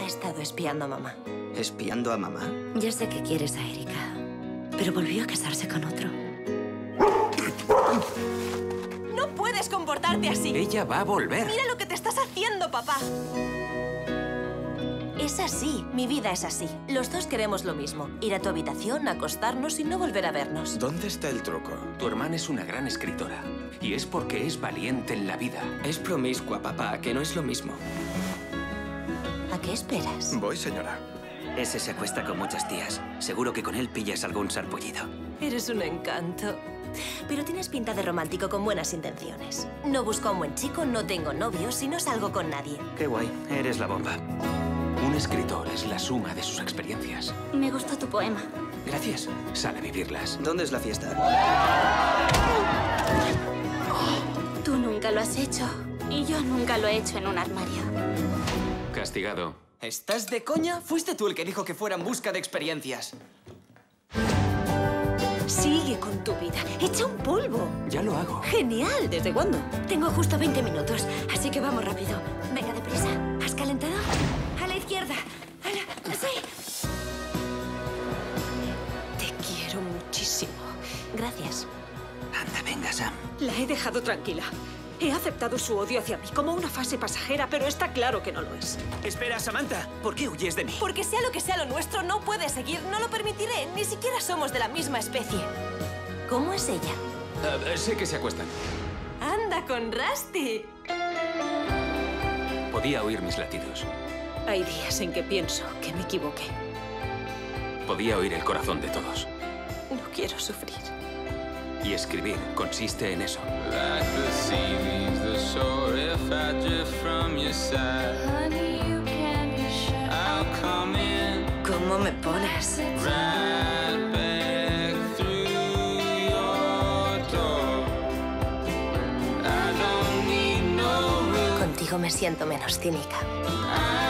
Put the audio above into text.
estado espiando a mamá. ¿Espiando a mamá? Ya sé que quieres a Erika, pero volvió a casarse con otro. ¡No puedes comportarte así! Ella va a volver. ¡Mira lo que te estás haciendo, papá! Es así, mi vida es así. Los dos queremos lo mismo. Ir a tu habitación, acostarnos y no volver a vernos. ¿Dónde está el truco? Tu hermana es una gran escritora. Y es porque es valiente en la vida. Es promiscua, papá, que no es lo mismo. ¿A qué esperas? Voy, señora. Ese se acuesta con muchas tías. Seguro que con él pillas algún sarpullido. Eres un encanto. Pero tienes pinta de romántico con buenas intenciones. No busco a un buen chico, no tengo novios y no salgo con nadie. Qué guay, eres la bomba. Un escritor es la suma de sus experiencias. Me gustó tu poema. Gracias. Sal a vivirlas. ¿Dónde es la fiesta? Tú nunca lo has hecho. Y yo nunca lo he hecho en un armario. Castigado. ¿Estás de coña? Fuiste tú el que dijo que fuera en busca de experiencias. Sigue con tu vida. Echa un polvo. Ya lo hago. ¡Genial! ¿Desde cuándo? Tengo justo 20 minutos, así que vamos rápido. Venga, deprisa. ¿Has calentado? A la izquierda. ¡Sí! Te quiero muchísimo. Gracias. Anda, venga, Sam. La he dejado tranquila. He aceptado su odio hacia mí como una fase pasajera, pero está claro que no lo es. Espera, Samantha. ¿Por qué huyes de mí? Porque sea lo que sea lo nuestro, no puede seguir. No lo permitiré. Ni siquiera somos de la misma especie. ¿Cómo es ella? Sé que se acuestan. ¡Anda con Rusty! Podía oír mis latidos. Hay días en que pienso que me equivoqué. Podía oír el corazón de todos. No quiero sufrir. Y escribir consiste en eso. Like the sea leaves the shore, if I drift from your side, honey, you can be sure I'll come in, ¿Cómo me pones? right back through your door. I don't need no room. Contigo me siento menos cínica. I